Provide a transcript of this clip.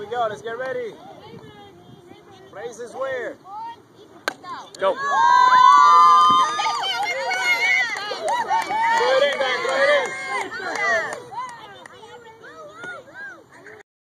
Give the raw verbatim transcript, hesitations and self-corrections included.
we go. Let's get ready. Places where? Go.